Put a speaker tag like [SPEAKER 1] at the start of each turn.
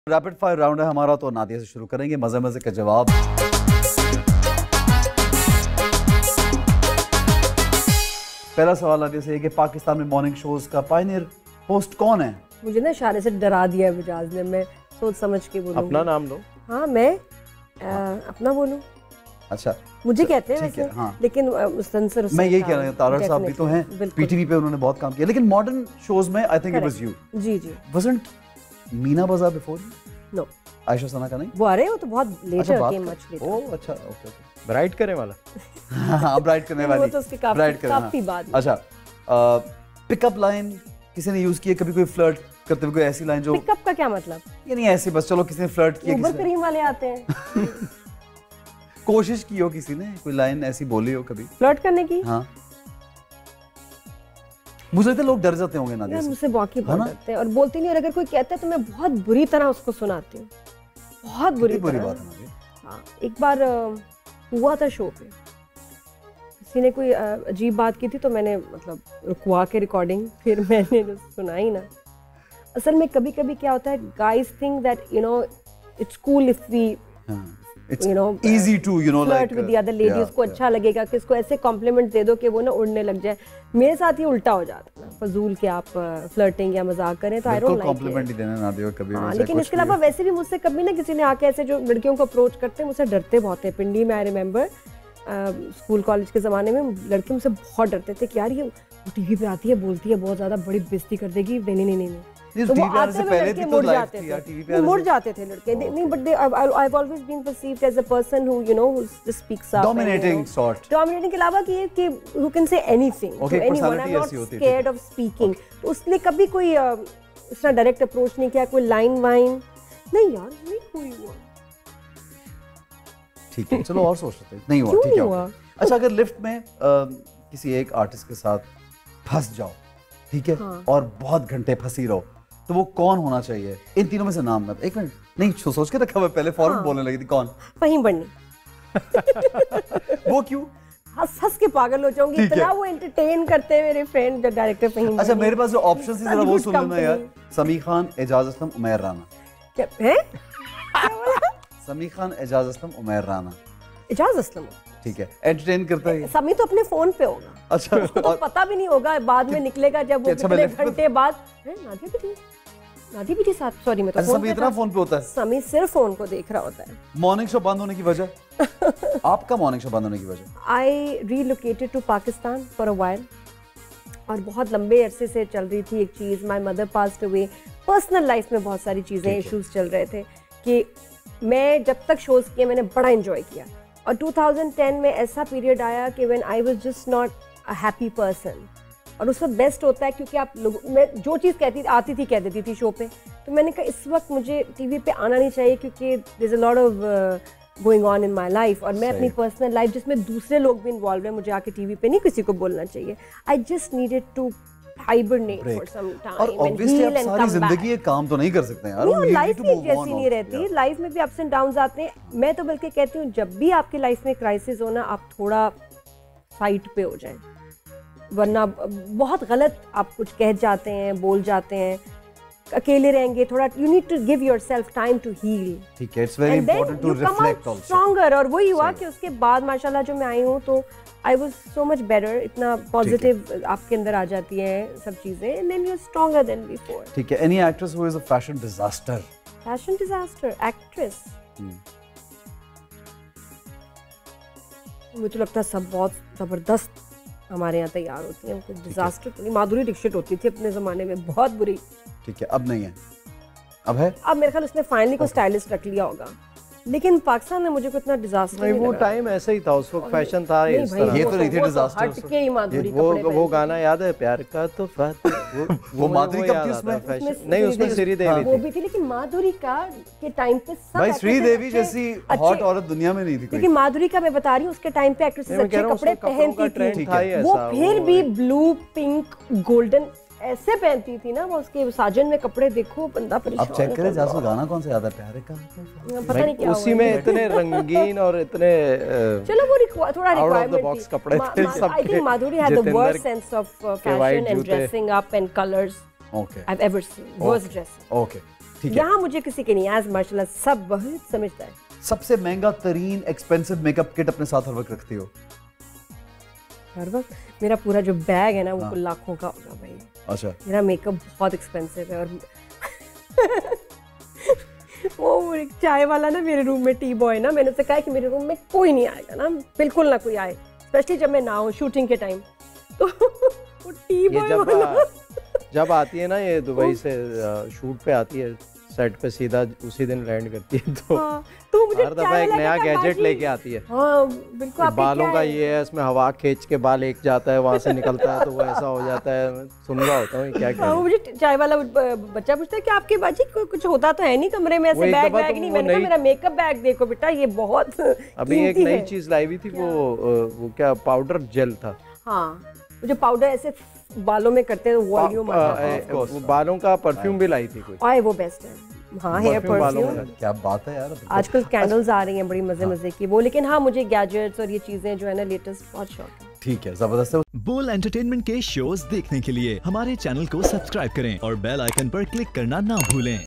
[SPEAKER 1] Rapid fire round है हमारा, तो नादिया से शुरू करेंगे। मजे मजे का जवाब। पहला सवाल नादिया से है कि पाकिस्तान में मॉर्निंग शोज का पायनियर होस्ट कौन है?
[SPEAKER 2] मुझे ना इशारे से डरा दिया है मिजाज ने, मैं सोच समझ के बोलूंगी।
[SPEAKER 3] अपना नाम लो।
[SPEAKER 2] हाँ मैं अपना बोलूं।
[SPEAKER 1] अच्छा
[SPEAKER 2] मुझे कहते हैं वैसे,
[SPEAKER 1] हाँ।
[SPEAKER 2] लेकिन मुस्तनसर
[SPEAKER 1] मैं यही कह रहा हूँ, तारड़ साहब भी तो हैं, पीटीवी पे उन्होंने बहुत काम किया, लेकिन मॉडर्न शोज में I think it was you.
[SPEAKER 2] जी जी।
[SPEAKER 1] Wasn't Meena Bazaar before you?
[SPEAKER 2] No.
[SPEAKER 1] Ayesha Sana का नहीं?
[SPEAKER 2] वो आ रहे हो तो बहुत later came much later.
[SPEAKER 1] Oh अच्छा, ओके ओके।
[SPEAKER 3] ब्राइड करने वाला।
[SPEAKER 1] हां ब्राइड करने वाली।
[SPEAKER 2] वो तो उसके काफी बाद।
[SPEAKER 1] अच्छा, पिकअप लाइन किसी ने यूज की है कभी, कोई फ्लर्ट करते हुए कोई ऐसी लाइन जो
[SPEAKER 2] पिकअप का क्या मतलब?
[SPEAKER 1] ये नहीं ऐसे बस चलो किसी ने फ्लर्ट किया,
[SPEAKER 2] ऊबर करीम वाले आते हैं।
[SPEAKER 1] कोशिश की हो किसी ने, कोई लाइन ऐसी बोली हो कभी
[SPEAKER 2] फ्लर्ट करने की?
[SPEAKER 1] हाँ। मुझे लगता है लोग डर जाते होंगे ना
[SPEAKER 2] यार, मुझसे बाकी बहुत डरते हैं और बोलती नहीं, और अगर कोई कहता है तो मैं बहुत बुरी तरह उसको सुनाती हूँ, बहुत बुरी तरह।
[SPEAKER 1] बात है।
[SPEAKER 2] हाँ, एक बार हुआ था शो पे, किसी ने कोई अजीब बात की थी तो मैंने मतलब रुकवा के रिकॉर्डिंग फिर मैंने सुनाई ना। असल में कभी कभी क्या होता है, guys think that you know it's cool if we
[SPEAKER 1] you know easy to
[SPEAKER 2] flirt with the other ladies को अच्छा लगेगा कि इसको ऐसे कॉम्प्लीमेंट दे दो कि वो ना उड़ने लग जाए। मेरे साथ ये उल्टा हो जाता है ना, फजूल के आप फ्लर्टिंग या मजाक करें तो आई डोंट लाइक
[SPEAKER 1] कॉम्प्लीमेंट ही देना ना दियो कभी।
[SPEAKER 2] हाँ, लेकिन इसके अलावा वैसे भी मुझसे कभी ना किसी ने आके ऐसे जो लड़कियों को अप्रोच करते हैं मुझसे डरते बहुत है। पिंडी में आई रिमेंबर स्कूल कॉलेज के ज़माने में लड़के मुझसे बहुत डरते थे कि यार ये टीवी पे आती है, बोलती है बहुत ज़्यादा, बड़ी बेइज्जती कर देगी। नहीं नहीं नहीं तो वो आते हुए लड़के मुड़ जाते थे, मुड़ जाते थे लड़के। नहीं but I have always been perceived as a person who you know who just speaks up,
[SPEAKER 1] dominating sort.
[SPEAKER 2] Dominating के अलावा कि who can say anything to anyone, I am not scared of speaking. तो उसने कभी कोई इस तरह direct approach नहीं किया, कोई लाइन वाइन नहीं यार, नहीं कोई हुआ।
[SPEAKER 1] ठीक है चलो और सोच सकते हैं, नहीं हुआ, ठीक है। अच्छा, अगर लिफ्ट में किसी एक आर्टिस्ट के साथ फंस जाओ, ठीक है, और बहुत घंटे फंसी रहो, तो वो कौन होना चाहिए? इन तीनों में से नाम मत। एक मिनट, नहीं सोच के रखा हुआ, पहले फौरन बोलने लगी थी। कौन?
[SPEAKER 2] फहीम बन्नी।
[SPEAKER 1] वो क्यों?
[SPEAKER 2] हंस हंस के पागल हो जाऊंगी, इतना वो एंटरटेन करते हैं मेरे फ्रेंड जो डायरेक्टर फहीम।
[SPEAKER 1] अच्छा, मेरे पास जो ऑप्शन थी जरा वो सुन लेना यार। समी खान, एजाज असलम, उमैर राना।
[SPEAKER 2] क्या है?
[SPEAKER 1] समी खान, एजाज असलम, उमैर राना।
[SPEAKER 2] एजाज असलम
[SPEAKER 1] ठीक है, एंटरटेन करता है।
[SPEAKER 2] समी तो अपने फोन पे होगा। अच्छा, उसको तो पता भी नहीं होगा, बाद में निकलेगा जब वो कितने घंटे बाद। नादिया भी थी साथ, सॉरी मैं तो
[SPEAKER 1] समी इतना फोन पे होता है?
[SPEAKER 2] समी सिर्फ फोन को देख रहा होता है।
[SPEAKER 1] मॉर्निंग शो बंद होने की वजह? आपका मॉर्निंग शो बंद होने की वजह?
[SPEAKER 2] I relocated to Pakistan for a while, और बहुत लंबे अरसे से चल रही थी एक चीज़, my mother passed away. Personal life में बहुत सारी चीज़ें, इश्यूज चल रहे थे कि मैं जब तक शोज किए मैंने बड़ा एंजॉय किया, और 2010 में ऐसा पीरियड आया कि when I was just not a happy person. और उस वक्त बेस्ट होता है क्योंकि आप लोग, मैं जो चीज़ कहती आती थी कह देती थी शो पे, तो मैंने कहा इस वक्त मुझे टीवी पे आना नहीं चाहिए क्योंकि there is a lot of going on in my life, और मैं अपनी पर्सनल लाइफ जिसमें दूसरे लोग भी इन्वॉल्व हैं, मुझे आके टीवी पे नहीं किसी को बोलना चाहिए। I just needed to hibernate for some time
[SPEAKER 1] और
[SPEAKER 2] and heal and
[SPEAKER 1] सारी
[SPEAKER 2] come
[SPEAKER 1] जिंदगी
[SPEAKER 2] back।
[SPEAKER 1] ये काम तो नहीं कर सकते यार,
[SPEAKER 2] नहीं, लाइफ भी जैसी नहीं रहती, लाइफ में भी अप्स एंड डाउन्स आते हैं। मैं तो बल्कि कहती हूँ जब भी आपकी लाइफ में क्राइसिस हो ना, आप थोड़ा साइड पे हो जाएं, वरना बहुत गलत आप कुछ कह जाते हैं, बोल जाते हैं, अकेले रहेंगे थोड़ा। You need to give yourself time to heal.
[SPEAKER 1] ठीक है, it's very important to reflect also.
[SPEAKER 2] Stronger, और वही हुआ कि उसके बाद माशाल्लाह जो मैं आई हूँ तो I was so much better, इतना पॉजिटिव आपके अंदर आ जाती है सब चीजें, and then you are stronger than before.
[SPEAKER 1] ठीक है, any actress who is a fashion disaster?
[SPEAKER 2] Fashion disaster actress? मुझे लगता है सब बहुत जबरदस्त हमारे यहाँ तैयार होती हैं, कुछ डिजास्टर तो नहीं। माधुरी दीक्षित होती थी अपने जमाने में, बहुत बुरी।
[SPEAKER 1] ठीक है, अब नहीं है? अब है?
[SPEAKER 2] अब मेरे ख्याल उसने फाइनली कोई स्टाइलिस्ट रख लिया होगा, लेकिन पाकिस्तान में मुझे को इतना डिजास्टर
[SPEAKER 3] नहीं, वो टाइम ऐसा ही था, उस वक्त फैशन था इस तरह।
[SPEAKER 1] ये तो नहीं थे डिजास्टर।
[SPEAKER 2] हटके ही माधुरी
[SPEAKER 3] वो गाना याद है, प्यार का तो
[SPEAKER 1] वो माधुरी कब थी उसमें?
[SPEAKER 3] नहीं, उसमें श्रीदेवी
[SPEAKER 2] वो भी थी, लेकिन माधुरी का के टाइम पे सब
[SPEAKER 1] भाई श्रीदेवी जैसी हॉट औरत दुनिया में नहीं थी कोई।
[SPEAKER 2] लेकिन माधुरी का मैं बता रही हूँ, उसके टाइम पे एक्ट्रेसेस अच्छे कपड़े पहनती थी, वो फिर भी ब्लू, पिंक, गोल्डन ऐसे पहनती थी ना, वो उसके साजन में कपड़े देखो, बंदा परेशान।
[SPEAKER 1] अब चेक करें जासू, गाना कौन सा याद है? प्यार का
[SPEAKER 2] पता नहीं क्या
[SPEAKER 3] उसी में इतने रंगीन और इतने
[SPEAKER 2] चलो वो थोड़ा रिक्वायरमेंट
[SPEAKER 3] बॉक्स कपड़े थे सबके।
[SPEAKER 2] I think Madhuri had the worst sense of fashion and dressing up and colours
[SPEAKER 1] okay
[SPEAKER 2] I have ever seen. Worst dressing.
[SPEAKER 1] Okay,
[SPEAKER 2] यहाँ मुझे किसी के नहीं, आज माशाल्लाह सब बहुत समझता है।
[SPEAKER 1] सबसे महंगा तरीन एक्सपेंसिव मेकअप किट अपने साथ हर वक्त रखती हो?
[SPEAKER 2] हर वक्त मेरा पूरा जो बैग है ना वो लाखों का होगा भाई।
[SPEAKER 1] अच्छा।
[SPEAKER 2] मेरा मेकअप बहुत एक्सपेंसिव है और वो एक चाय वाला ना मेरे रूम में, टी बॉय ना, मैंने उसे कहा कि मेरे रूम में कोई नहीं आएगा ना, बिल्कुल ना कोई आए, स्पेशली जब मैं ना हूँ शूटिंग के टाइम। तो वो टी बॉय
[SPEAKER 3] जब आती है ना ये दुबई से शूट पे आती है, सेट पे सीधा उसी दिन लैंड करती है, तो
[SPEAKER 2] मुझे
[SPEAKER 3] हर दफा एक नया गैजेट लेके आती है।
[SPEAKER 2] हाँ बिल्कुल।
[SPEAKER 3] बालों का ये है, इसमें हवा खींच के बाल एक जाता है, वहां से निकलता है, तो वो ऐसा हो जाता है। सुन रहा होता हूँ क्या क्या।
[SPEAKER 2] मुझे चाय वाला बच्चा पूछता है कि आपके बाजी कुछ होता तो है नहीं कमरे में, ऐसे बैग बैग नहीं। मैंने कहा मेरा मेकअप बैग देखो बेटा, ये बहुत
[SPEAKER 3] अभी एक नई चीज लाई हुई थी, वो क्या पाउडर जेल था।
[SPEAKER 2] हाँ, जो पाउडर ऐसे बालों में करते हैं वॉल्यूम,
[SPEAKER 3] वो बालों का परफ्यूम भी लाई थी कोई।
[SPEAKER 2] आए वो बेस्ट है। हाँ, हेयर परफ्यूम।
[SPEAKER 1] क्या बात है यार,
[SPEAKER 2] आजकल कैंडल्स आ रही हैं बड़ी मजे की वो, लेकिन हाँ मुझे गैजेट्स और ये चीजें जो है ना लेटेस्ट बहुत शौक है।
[SPEAKER 1] ठीक है, जबरदस्त है।
[SPEAKER 4] बोल एंटरटेनमेंट के शोज देखने के लिए हमारे चैनल को सब्सक्राइब करें और बेल आइकन पर क्लिक करना ना भूलें।